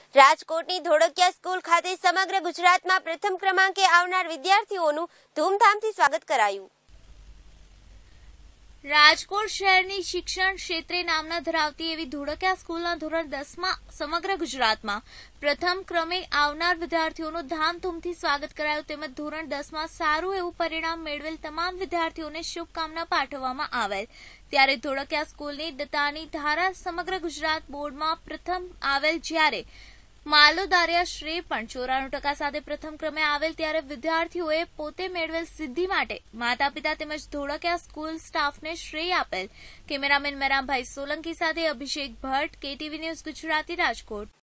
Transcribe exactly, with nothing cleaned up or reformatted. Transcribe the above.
રાજકોટની ધોળકિયા સ્કૂલ ખાતે સમગ્ર ગુજરાતમાં પ્રથમ ક્રમાંકે આવનાર વિદ્યાર્થીઓનું ધૂમધામથી સ્વાગત કરાયું. રાજકોટ શહેરની શિક્ષણ ક્ષેત્રે નામના ધરાવતી એવી ધોળકિયા સ્કૂલના ધોરણ દસમાં સમગ્ર ગુજરાતમાં પ્રથમ ક્રમે આવનાર વિદ્યાર્થીઓનું ધામધૂમથી સ્વાગત કરાયું તેમજ ધોરણ દસમાં સારું એવું પરિણામ મેળવેલ તમામ વિદ્યાર્થીઓને શુભકામના પાઠવવામાં આવેલ. ત્યારે ધોળકિયા સ્કૂલની દત્તાની ધારા સમગ્ર ગુજરાત બોર્ડમાં પ્રથમ આવેલ, જ્યારે માલોદારિયા શ્રેય પણ ચોરાણું ટકા સાથે પ્રથમ ક્રમે આવેલ. ત્યારે વિદ્યાર્થીઓએ પોતે મેળવેલ સિદ્ધિ માટે માતા પિતા તેમજ ધોળકિયા સ્કૂલ સ્ટાફને શ્રેય આપેલ. કેમેરામેન મેરામભાઈ સોલંકી સાથે અભિષેક ભટ્ટ, કેટીવી ન્યૂઝ ગુજરાતી, રાજકોટ.